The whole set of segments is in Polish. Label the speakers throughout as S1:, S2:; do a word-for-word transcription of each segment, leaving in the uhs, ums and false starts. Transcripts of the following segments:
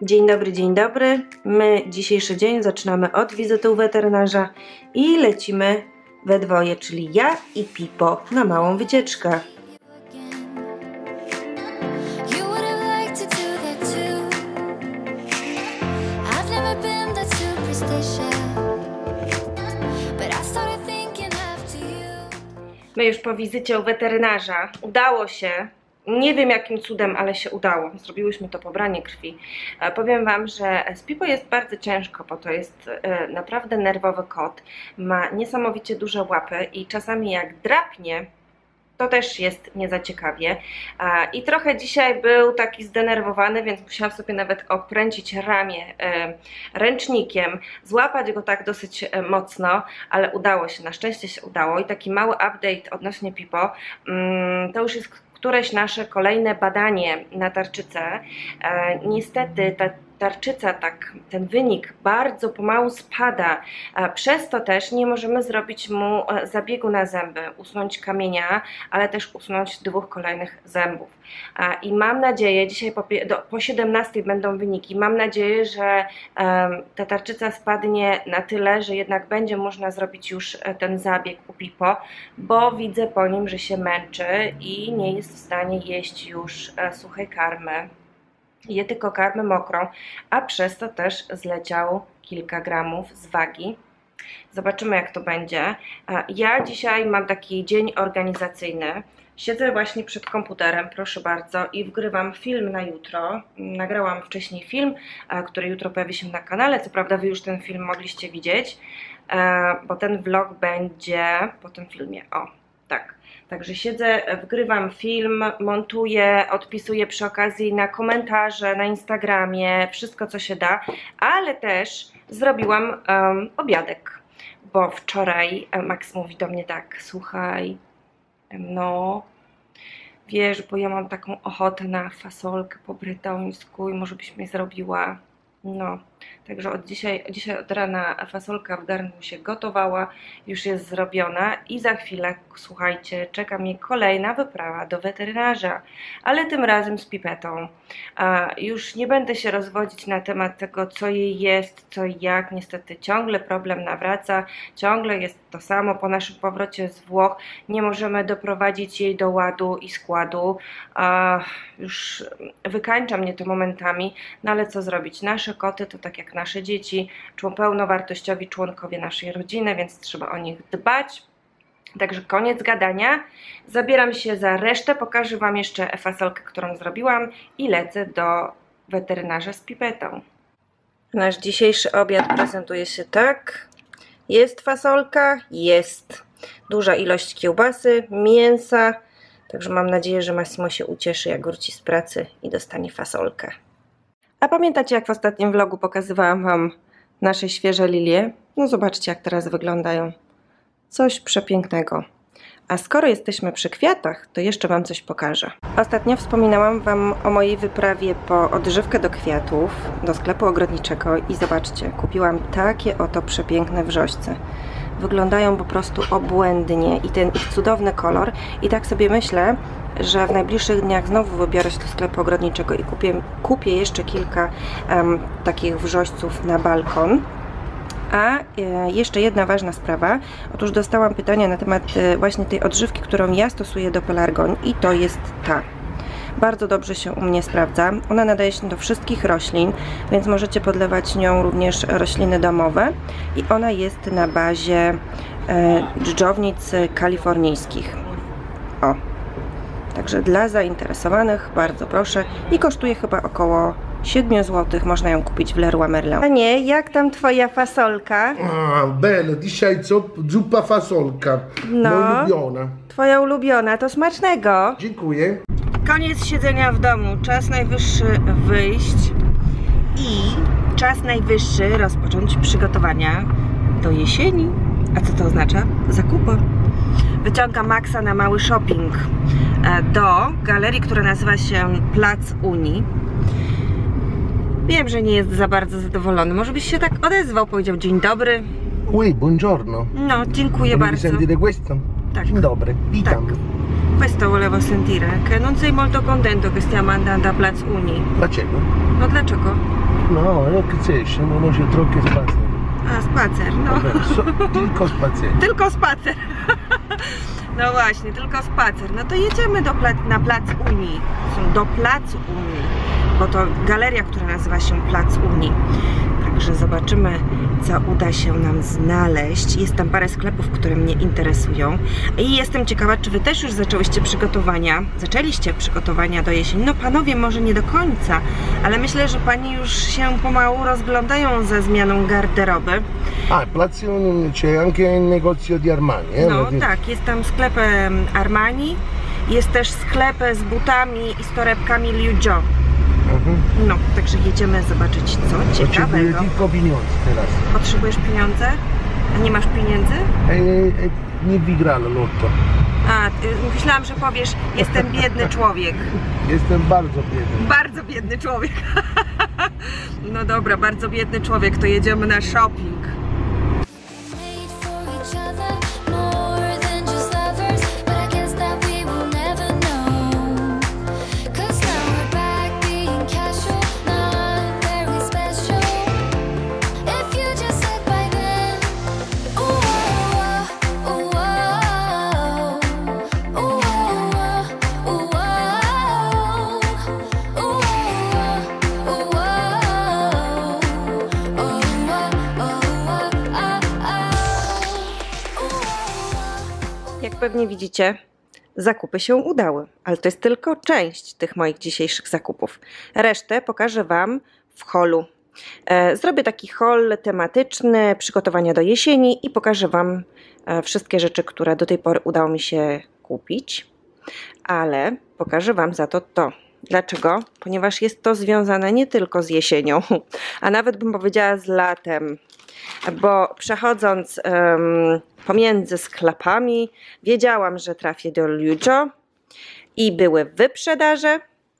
S1: Dzień dobry, dzień dobry. My dzisiejszy dzień zaczynamy od wizyty u weterynarza i lecimy we dwoje, czyli ja i Pipo, na małą wycieczkę. My już po wizycie u weterynarza. Udało się. Nie wiem jakim cudem, ale się udało. Zrobiłyśmy to pobranie krwi. E, powiem Wam, że z Pipo jest bardzo ciężko, bo to jest e, naprawdę nerwowy kot. Ma niesamowicie duże łapy i czasami jak drapnie, to też jest nie za ciekawie. E, I trochę dzisiaj był taki zdenerwowany, więc musiałam sobie nawet okręcić ramię e, ręcznikiem, złapać go tak dosyć e, mocno, ale udało się, na szczęście się udało. I taki mały update odnośnie Pipo, mm, to już jest któreś nasze kolejne badanie na tarczycę. E, niestety ta tarczyca, tak, ten wynik bardzo pomału spada, e, przez to też nie możemy zrobić mu e, zabiegu na zęby, usunąć kamienia, ale też usunąć dwóch kolejnych zębów. E, I mam nadzieję, dzisiaj po, do, po siedemnastej będą wyniki, mam nadzieję, że e, ta tarczyca spadnie na tyle, że jednak będzie można zrobić już e, ten zabieg u Pipo, bo widzę po nim, że się męczy i nie jest w stanie jeść już e, suchej karmy. Je tylko karmę mokrą, a przez to też zleciał kilka gramów z wagi. Zobaczymy jak to będzie. Ja dzisiaj mam taki dzień organizacyjny. Siedzę właśnie przed komputerem, proszę bardzo, i wgrywam film na jutro. Nagrałam wcześniej film, który jutro pojawi się na kanale. Co prawda Wy już ten film mogliście widzieć, bo ten vlog będzie po tym filmie. O, tak. Także siedzę, wgrywam film, montuję, odpisuję przy okazji na komentarze, na Instagramie, wszystko co się da, ale też zrobiłam um, obiadek, bo wczoraj Max mówi do mnie tak: słuchaj, no wiesz, bo ja mam taką ochotę na fasolkę po brytońsku i może byś mi zrobiła. No, także od dzisiaj, dzisiaj od rana fasolka w garnku się gotowała, już jest zrobiona i za chwilę, słuchajcie, czeka mnie kolejna wyprawa do weterynarza, ale tym razem z Pipetą. A już nie będę się rozwodzić na temat tego, co jej jest, co i jak. Niestety ciągle problem nawraca, ciągle jest to samo. Po naszym powrocie z Włoch nie możemy doprowadzić jej do ładu i składu. A już wykańcza mnie to momentami, no ale co zrobić? Nasze koty to tak jak nasze dzieci, pełnowartościowi członkowie naszej rodziny, więc trzeba o nich dbać. Także koniec gadania. Zabieram się za resztę, pokażę Wam jeszcze fasolkę, którą zrobiłam i lecę do weterynarza z Pipetą. Nasz dzisiejszy obiad prezentuje się tak. Jest fasolka? Jest. Duża ilość kiełbasy, mięsa. Także mam nadzieję, że Massimo się ucieszy, jak wróci z pracy i dostanie fasolkę. A pamiętacie, jak w ostatnim vlogu pokazywałam Wam nasze świeże lilie? No zobaczcie, jak teraz wyglądają. Coś przepięknego. A skoro jesteśmy przy kwiatach, to jeszcze Wam coś pokażę. Ostatnio wspominałam Wam o mojej wyprawie po odżywkę do kwiatów, do sklepu ogrodniczego i zobaczcie, kupiłam takie oto przepiękne wrzośce. Wyglądają po prostu obłędnie i ten ich cudowny kolor. I tak sobie myślę, że w najbliższych dniach znowu wybiorę się do sklepu ogrodniczego i kupię, kupię jeszcze kilka um, takich wrzośców na balkon. A e, jeszcze jedna ważna sprawa. Otóż dostałam pytania na temat e, właśnie tej odżywki, którą ja stosuję do pelargonii, i to jest ta. Bardzo dobrze się u mnie sprawdza. Ona nadaje się do wszystkich roślin, więc możecie podlewać nią również rośliny domowe. I ona jest na bazie e, dżdżownic kalifornijskich. O. Także dla zainteresowanych bardzo proszę. I kosztuje chyba około siedem złotych. Można ją kupić w Leroy Merlin. A nie, jak tam Twoja fasolka?
S2: A, bene, dzisiaj co? Zuppa fasolka.
S1: No,
S2: moja ulubiona.
S1: Twoja ulubiona, to smacznego.
S2: Dziękuję.
S1: Koniec siedzenia w domu, czas najwyższy wyjść i czas najwyższy rozpocząć przygotowania do jesieni. A co to oznacza? Zakupy. Wyciągam Maxa na mały shopping do galerii, która nazywa się Plac Unii. Wiem, że nie jest za bardzo zadowolony. Może byś się tak odezwał, powiedział dzień dobry.
S2: Oui, buongiorno.
S1: No, dziękuję
S2: Volete
S1: bardzo.
S2: sentire questo?
S1: Tak.
S2: Dzień dobry, witam.
S1: Tak. questo volevo sentire, che non sei molto contento che stiamo andando a Plac Unii.
S2: Dlaczego?
S1: No dlaczego?
S2: No, jak chcesz, no może trochę spacer.
S1: A, spacer, no.
S2: So, tylko spacer.
S1: Tylko spacer. No właśnie, tylko spacer. No to jedziemy do pla na Plac Unii. Do Placu Unii, bo to galeria, która nazywa się Plac Unii. Także zobaczymy, co uda się nam znaleźć. Jest tam parę sklepów, które mnie interesują. I jestem ciekawa, czy wy też już zaczęłyście przygotowania. Zaczęliście przygotowania do jesieni. No panowie może nie do końca, ale myślę, że pani już się pomału rozglądają ze zmianą garderoby.
S2: A, Plac Unii, c'è anche il negozio di Armani, eh?
S1: No tak, jest tam sklep em, Armani. Jest też sklep z butami i z torebkami Liu Jo.
S2: Mhm.
S1: No, także jedziemy zobaczyć co
S2: Potrzebuję
S1: ciekawego.
S2: tylko pieniądze teraz.
S1: Potrzebujesz pieniądze? A nie masz pieniędzy?
S2: E, e, nie wygrano lotto.
S1: A, y, myślałam, że powiesz, jestem biedny człowiek.
S2: Jestem bardzo biedny.
S1: Bardzo biedny człowiek. No dobra, bardzo biedny człowiek, to jedziemy na shopping. Jak pewnie widzicie, zakupy się udały, ale to jest tylko część tych moich dzisiejszych zakupów. Resztę pokażę Wam w holu. E, zrobię taki hol tematyczny, przygotowania do jesieni i pokażę Wam e, wszystkie rzeczy, które do tej pory udało mi się kupić. Ale pokażę Wam za to to. Dlaczego? Ponieważ jest to związane nie tylko z jesienią, a nawet bym powiedziała z latem. Bo przechodząc um, pomiędzy sklepami wiedziałam, że trafię do Liu Jo i były wyprzedaże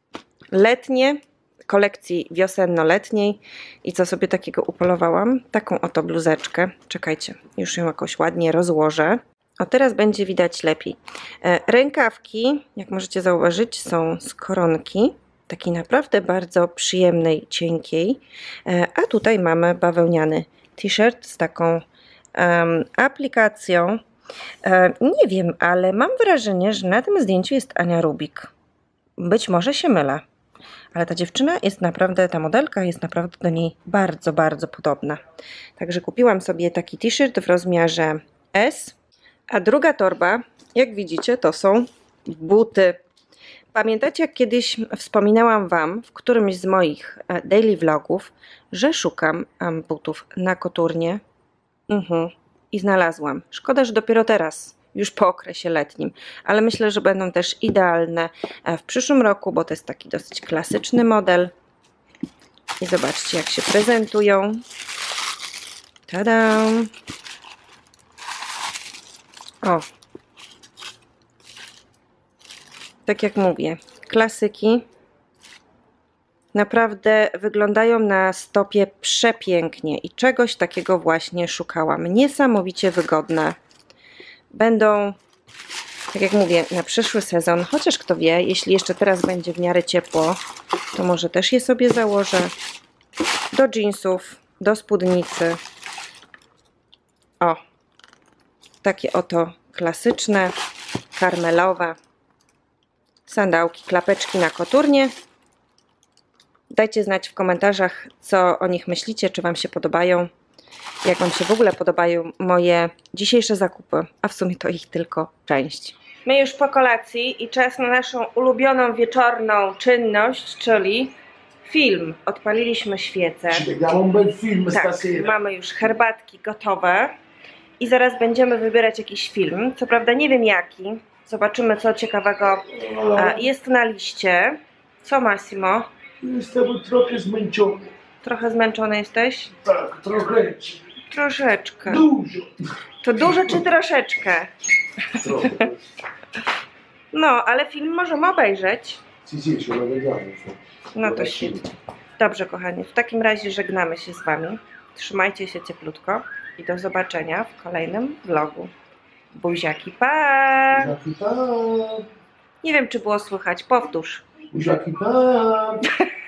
S1: letnie, kolekcji wiosenno-letniej i co sobie takiego upolowałam? Taką oto bluzeczkę. Czekajcie, już ją jakoś ładnie rozłożę. O, teraz będzie widać lepiej. E, rękawki, jak możecie zauważyć, są z koronki, takiej naprawdę bardzo przyjemnej, cienkiej, e, a tutaj mamy bawełniany t-shirt z taką um, aplikacją. E, nie wiem, ale mam wrażenie, że na tym zdjęciu jest Ania Rubik. Być może się mylę, ale ta dziewczyna jest naprawdę, ta modelka jest naprawdę do niej bardzo, bardzo podobna. Także kupiłam sobie taki t-shirt w rozmiarze S, a druga torba, jak widzicie, to są buty. Pamiętacie, jak kiedyś wspominałam Wam w którymś z moich daily vlogów, że szukam butów na koturnie? Mhm. I znalazłam. Szkoda, że dopiero teraz, już po okresie letnim, ale myślę, że będą też idealne w przyszłym roku, bo to jest taki dosyć klasyczny model. I zobaczcie, jak się prezentują. Tada! O! Tak jak mówię, klasyki naprawdę wyglądają na stopie przepięknie i czegoś takiego właśnie szukałam. Niesamowicie wygodne. Będą, tak jak mówię, na przyszły sezon, chociaż kto wie, jeśli jeszcze teraz będzie w miarę ciepło, to może też je sobie założę do jeansów, do spódnicy. O! Takie oto klasyczne, karmelowe sandałki, klapeczki na koturnie. Dajcie znać w komentarzach, co o nich myślicie, czy Wam się podobają, jak Wam się w ogóle podobają moje dzisiejsze zakupy, a w sumie to ich tylko część. My już po kolacji i czas na naszą ulubioną wieczorną czynność, czyli film. Odpaliliśmy świecę. Tak, mamy już herbatki gotowe i zaraz będziemy wybierać jakiś film. Co prawda nie wiem jaki. Zobaczymy, co ciekawego jest na liście. Co, Massimo?
S2: Jestem trochę zmęczony.
S1: Trochę zmęczony jesteś?
S2: Tak, trochę.
S1: Troszeczkę.
S2: Dużo.
S1: To dużo czy troszeczkę?
S2: Trochę.
S1: No, ale film możemy obejrzeć.
S2: Sì, sì, ce lo vediamo.
S1: No to świetnie. Dobrze, kochani, w takim razie żegnamy się z Wami. Trzymajcie się cieplutko i do zobaczenia w kolejnym vlogu. Buziaki, pa!
S2: Buziaki, pa!
S1: Nie wiem, czy było słychać. Powtórz.
S2: Buziaki, pa!